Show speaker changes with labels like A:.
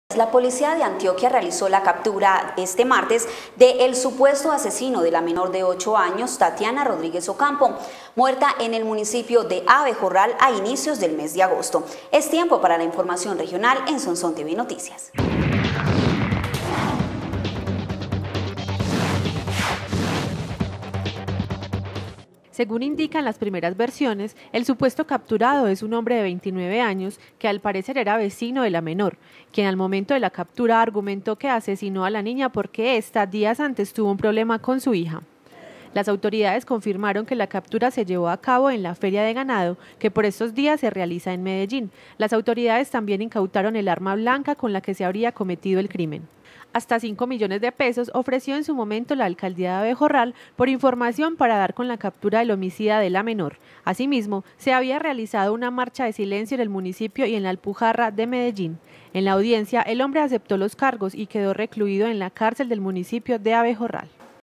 A: La policía de Antioquia realizó la captura este martes del supuesto asesino de la menor de 8 años, Tatiana Rodríguez Ocampo, muerta en el municipio de Abejorral a inicios del mes de agosto. Es tiempo para la información regional en Sonsón TV Noticias.
B: Según indican las primeras versiones, el supuesto capturado es un hombre de 29 años que al parecer era vecino de la menor, quien al momento de la captura argumentó que asesinó a la niña porque ésta días antes tuvo un problema con su hija. Las autoridades confirmaron que la captura se llevó a cabo en la feria de ganado, que por estos días se realiza en Medellín. Las autoridades también incautaron el arma blanca con la que se habría cometido el crimen. Hasta 5 millones de pesos ofreció en su momento la alcaldía de Abejorral por información para dar con la captura del homicida de la menor. Asimismo, se había realizado una marcha de silencio en el municipio y en la Alpujarra de Medellín. En la audiencia, el hombre aceptó los cargos y quedó recluido en la cárcel del municipio de Abejorral.